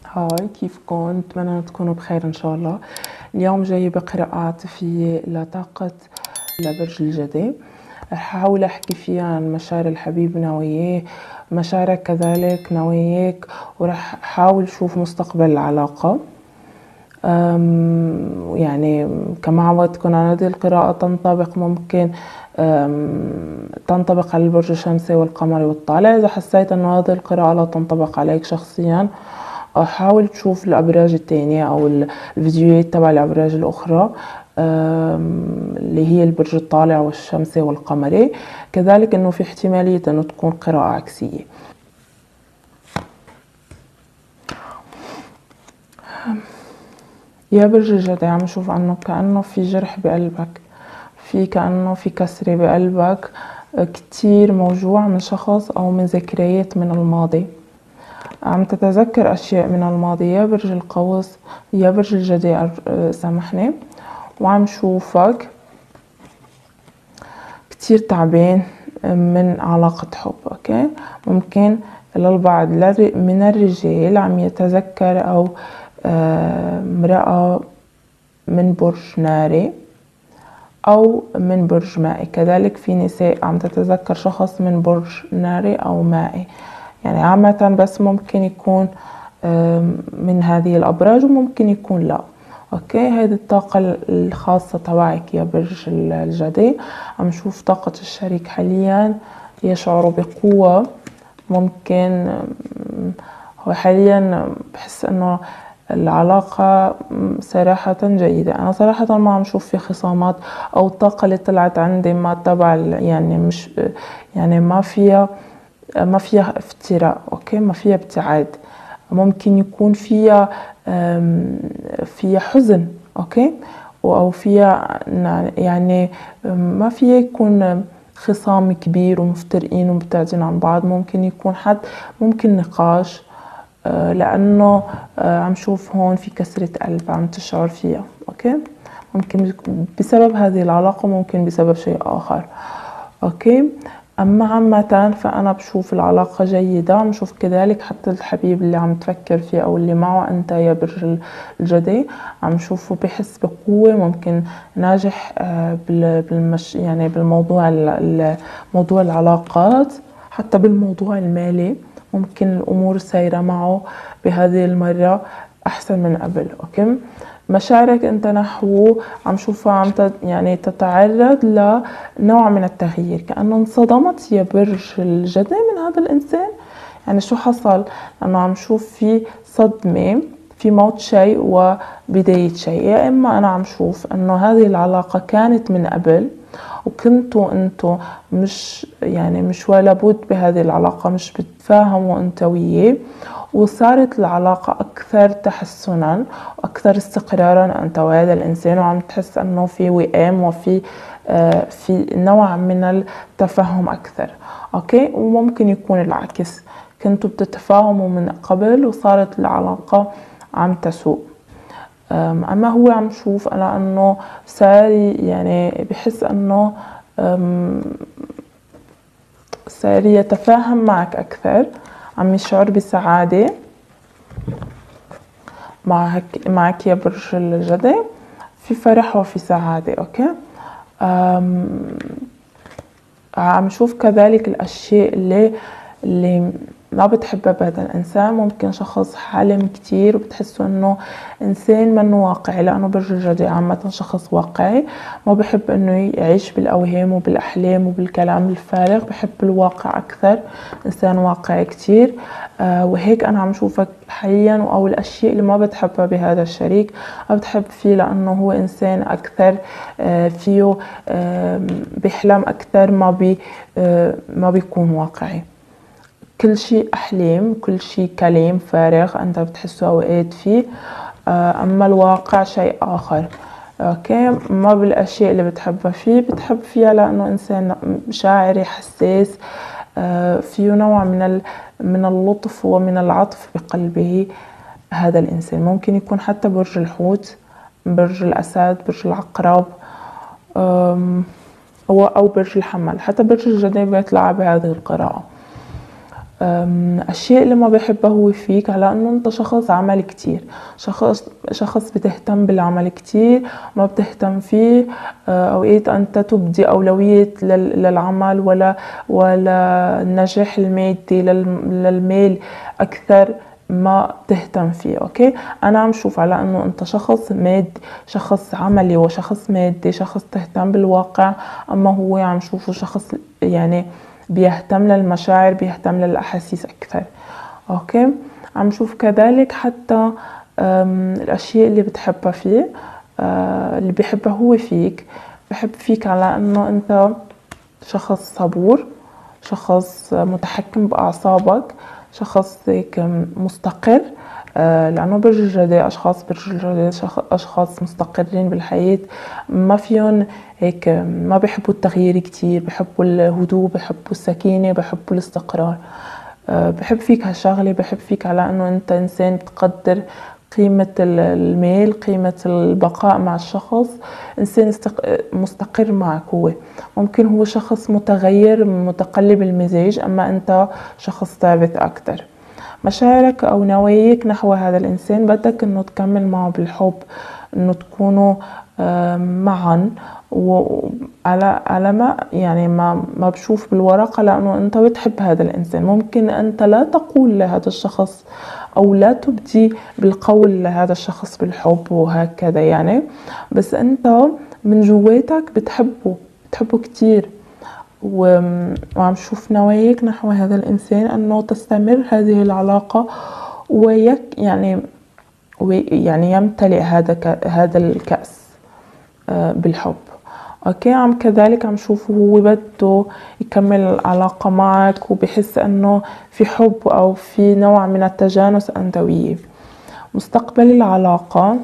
هاي، كيفكن؟ أتمنى تكونوا بخير إن شاء الله. اليوم جايبة قراءة عاطفية لطاقة لبرج الجدي. رح أحاول أحكي فيها عن مشاعر الحبيب نوياه، مشاعرك كذلك نوياك، ورح أحاول أشوف مستقبل العلاقة. يعني كما عودتكم عن هذه القراءة تنطبق ممكن تنطبق على البرج الشمسي والقمري والطالع. إذا حسيت أنه هذه القراءة لا تنطبق عليك شخصيا، حاول تشوف الأبراج التانية أو الفيديوهات تبع الأبراج الأخرى اللي هي البرج الطالع والشمسي والقمري. كذلك أنه في احتمالية أنه تكون قراءة عكسية. يا برج الجدي، عم نشوف عنه كأنه في جرح بقلبك، كأنه في كسرة بقلبك، كتير موجوع من شخص أو من ذكريات من الماضي. عم تتذكر أشياء من الماضي يا برج القوس، يا برج الجدي سامحني. وعم شوفك كتير تعبان من علاقة حب. أوكي، ممكن للبعض من الرجال عم يتذكر أو امرأة من برج ناري أو من برج مائي. كذلك في نساء عم تتذكر شخص من برج ناري أو مائي، يعني عامة، بس ممكن يكون من هذه الأبراج وممكن يكون لا. اوكي، هذه الطاقة الخاصة تبعك يا برج الجدي. عم نشوف طاقة الشريك حاليا يشعر بقوة. ممكن هو حاليا بحس انه العلاقة صراحة جيدة. أنا صراحة ما عم شوف في خصامات، أو الطاقة اللي طلعت عندي ما تبع، يعني مش، يعني ما فيها افتراء. أوكي، ما فيها ابتعاد. ممكن يكون فيها حزن. أوكي، أو فيها يعني ما فيها يكون خصام كبير ومفترقين ومبتعدين عن بعض. ممكن يكون ممكن نقاش، لأنه عم شوف هون في كسرة قلب عم تشعر فيها. أوكي، ممكن بسبب هذه العلاقة، ممكن بسبب شيء آخر. أوكي، أما عامة فأنا بشوف العلاقة جيدة. عم شوف كذلك حتى الحبيب اللي عم تفكر فيه أو اللي معه أنت يا برج الجدي، عم شوفه بحس بقوة. ممكن ناجح يعني بالموضوع، موضوع العلاقات، حتى بالموضوع المالي. ممكن الأمور سايرة معه بهذه المرة أحسن من قبل. أوكي، مشاعرك أنت نحوه عم شوفها يعني تتعرض لنوع من التغيير، كأنه انصدمت يا برج الجدي من هذا الإنسان. يعني شو حصل؟ لأنه عم شوف في صدمة، في موت شيء وبداية شيء. يا إما أنا عم شوف أنه هذه العلاقة كانت من قبل، وكنتوا انتوا مش ولا بد بهذه العلاقة، مش بتفاهموا انت وياه، وصارت العلاقة أكثر تحسنا وأكثر استقرارا أنت وهذا الإنسان، وعم تحس أنه في وئام وفي في نوع من التفهم أكثر. أوكي، وممكن يكون العكس، كنتوا بتتفاهموا من قبل وصارت العلاقة عم تسوء. أما هو عم شوف أنا أنه صار، يعني بحس أنه صار يتفاهم معك أكثر، عم يشعر بسعادة معك يا برج الجدي، في فرح وفي سعادة. أوكي، عم شوف كذلك الأشياء اللي ما بتحبها بهذا الإنسان. ممكن شخص حالم كتير وبتحسوا إنه إنسان منه واقعي، لأنه برج الجدي عامة شخص واقعي، ما بحب إنه يعيش بالأوهام وبالأحلام وبالكلام الفارغ، بحب الواقع أكثر، إنسان واقعي كتير. وهيك أنا عم شوفك حاليا، أو الأشياء اللي ما بتحبها بهذا الشريك ما بتحب فيه، لأنه هو إنسان أكثر فيه بيحلم أكثر ما بيكون واقعي. كل شيء أحلام، كل شيء كلام فارغ أنت بتحسه أوقات فيه، أما الواقع شيء آخر. أوكي، ما بالأشياء اللي بتحبها فيه، بتحب فيها لأنه إنسان شاعري حساس، فيه نوع من اللطف ومن العطف بقلبه. هذا الإنسان ممكن يكون حتى برج الحوت، برج الأسد، برج العقرب، أو برج الحمل. حتى برج الجدي بيطلع بهذه القراءة. الشيء اللي ما بحبه هو فيك على انه انت شخص عمل كتير، شخص بتهتم بالعمل كتير، ما بتهتم فيه. اوقات انت تبدي اولوية للعمل ولا النجاح المادي، للمال اكثر ما تهتم فيه. اوكي، انا عم شوف على انه انت شخص مادي، شخص عملي وشخص مادي، شخص تهتم بالواقع، اما هو عم شوفه شخص يعني بيهتم للمشاعر، بيهتم للأحاسيس أكثر. أوكي، عم شوف كذلك حتى الأشياء اللي بتحبها فيه، اللي بيحبها هو فيك، بحب فيك على أنه أنت شخص صبور، شخص متحكم بأعصابك، شخص هيك مستقر. لأنه برج الجدي أشخاص برج الجدي أشخاص مستقرين بالحياة، ما فيهم هيك، ما بيحبوا التغيير كتير، بيحبوا الهدوء، بيحبوا السكينة، بيحبوا الاستقرار. بحب فيك هالشغلة، بحب فيك على أنه أنت إنسان بتقدر قيمة المال، قيمة البقاء مع الشخص، إنسان مستقر معك. هو ممكن هو شخص متغير متقلب المزاج، أما أنت شخص ثابت أكتر. مشاعرك أو نواياك نحو هذا الإنسان، بدك إنه تكمل معه بالحب، إنه تكونوا معا، وعلى ما يعني ما بشوف بالورقة، لأنه أنت بتحب هذا الإنسان. ممكن أنت لا تقول لهذا الشخص أو لا تبدي بالقول لهذا الشخص بالحب وهكذا يعني، بس أنت من جواتك بتحبه كتير. وعم شوف نواياك نحو هذا الإنسان أنه تستمر هذه العلاقة، يعني يمتلئ هذا الكأس بالحب. اوكي، كذلك عم شوفه هو بده يكمل العلاقة معك، وبحس انه في حب او في نوع من التجانس انت وياه. مستقبل العلاقة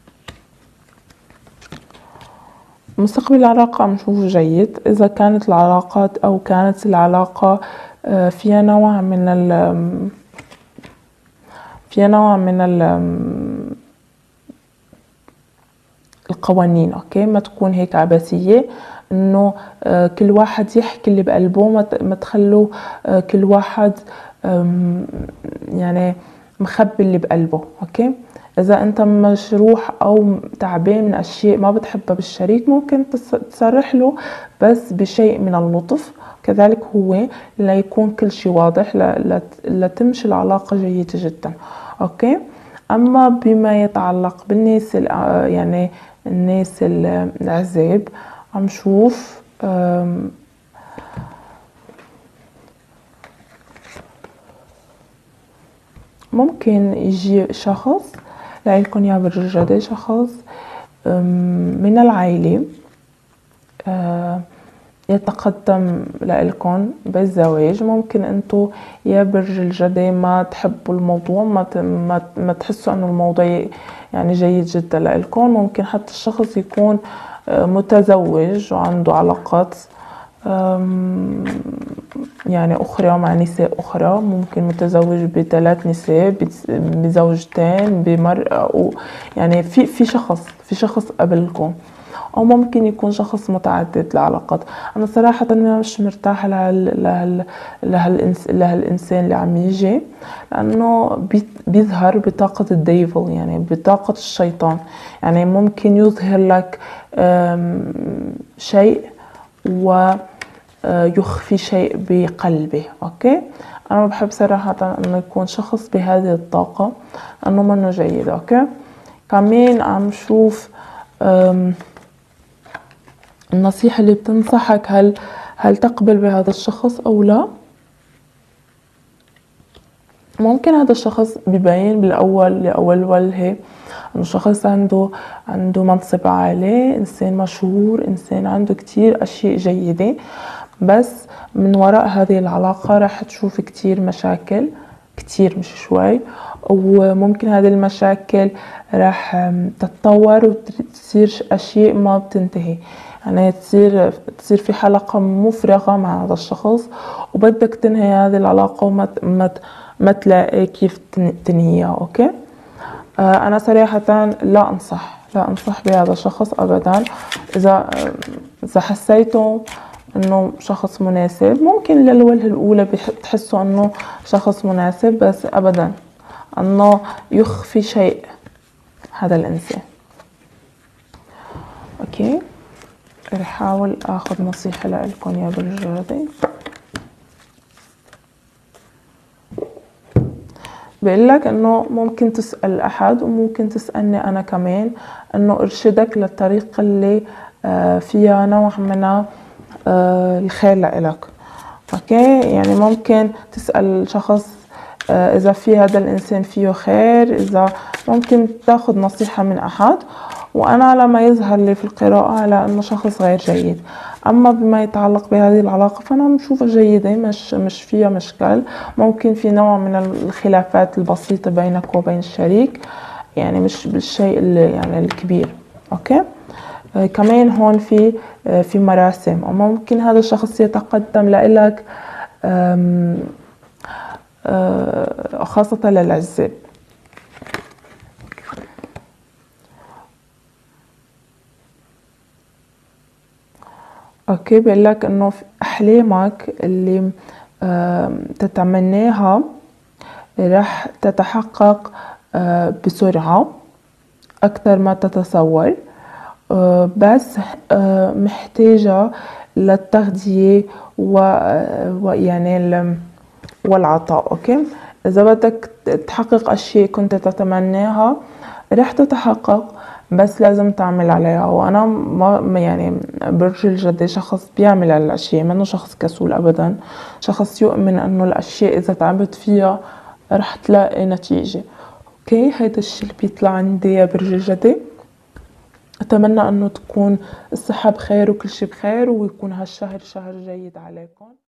عم شوفه جيد، اذا كانت العلاقات او كانت العلاقة فيها نوع من القوانين. اوكي، ما تكون هيك عبثية، انه كل واحد يحكي اللي بقلبه، ما تخلوا كل واحد يعني مخبي اللي بقلبه. اوكي، اذا انت مجروح او تعبان من اشياء ما بتحبها بالشريك، ممكن تصرح له بس بشيء من اللطف. كذلك هو لا يكون كل شيء واضح، لا تمشي العلاقة جيدة جدا. اوكي، اما بما يتعلق بالناس يعني الناس العزاب، عم شوف ممكن يجي شخص لعلكن يا برج الجدي، شخص من العائلة يتقدم لإلكن بالزواج. ممكن انتو يا برج الجدي ما تحبوا الموضوع، ما تحسوا انه الموضوع يعني جيد جدا لإلكن. ممكن حتى الشخص يكون متزوج وعنده علاقات يعني أخرى مع نساء أخرى، ممكن متزوج ب3 نساء، بزوجتين، بمرأة، يعني في شخص قبلكم، أو ممكن يكون شخص متعدد العلاقات. أنا صراحة مش مرتاحة لهالإنسان اللي عم يجي، لأنه بيظهر بطاقة الديفل، يعني بطاقة الشيطان. يعني ممكن يظهر لك شيء ويخفي شيء بقلبه. أوكي، أنا ما بحب صراحة أنه يكون شخص بهذه الطاقة، أنه منه جيد. أوكي، كمان عم شوف النصيحة اللي بتنصحك، هل تقبل بهذا الشخص أو لا. ممكن هذا الشخص بيبين لأول وجه انه شخص عنده منصب عالي، انسان مشهور، انسان عنده كتير اشياء جيدة، بس من وراء هذه العلاقة راح تشوف كتير مشاكل، كتير مش شوي. وممكن هذه المشاكل راح تتطور وتصير اشياء ما بتنتهي، يعني تصير في حلقة مفرغة مع هذا الشخص، وبدك تنهي هذه العلاقة وما تلاقي كيف تنهيها. اوكي، انا صراحة لا انصح بهذا الشخص ابدا. اذا حسيته انه شخص مناسب. ممكن للوهلة الاولى بتحسوا انه شخص مناسب، بس ابدا انه يخفي شيء هذا الانسان. اوكي، رح احاول اخذ نصيحة لكم يا برج الجدي. بقول لك انه ممكن تسأل احد وممكن تسألني انا كمان، انه ارشدك للطريقة اللي فيها نوع من الخير لإلك. اوكي، يعني ممكن تسأل شخص اذا في هذا الانسان فيه خير، اذا ممكن تاخذ نصيحة من احد، وانا لما يظهر لي في القراءة على انه شخص غير جيد. اما بما يتعلق بهذه العلاقة فانا بشوفها جيدة، مش فيها مشكل. ممكن في نوع من الخلافات البسيطة بينك وبين الشريك، يعني مش بالشيء اللي يعني الكبير. اوكي، كمان هون في مراسم، وممكن هذا الشخص يتقدم لإلك خاصة للعزاب. اوكي، بقول لك انه في احلامك اللي تتمناها رح تتحقق بسرعة اكثر ما تتصور، بس محتاجة للتغذية ويعني والعطاء. اوكي، اذا بدك تحقق اشياء كنت تتمناها رح تتحقق، بس لازم تعمل عليها. وانا ما يعني برج الجدي شخص بيعمل على الاشياء، منه شخص كسول ابدا، شخص يؤمن انه الاشياء اذا تعبت فيها رح تلاقي نتيجة. اوكي، هيدا الشي اللي بيطلع عندي يا برج الجدي. اتمنى انه تكون الصحة بخير وكل شي بخير، ويكون هالشهر شهر جيد عليكم.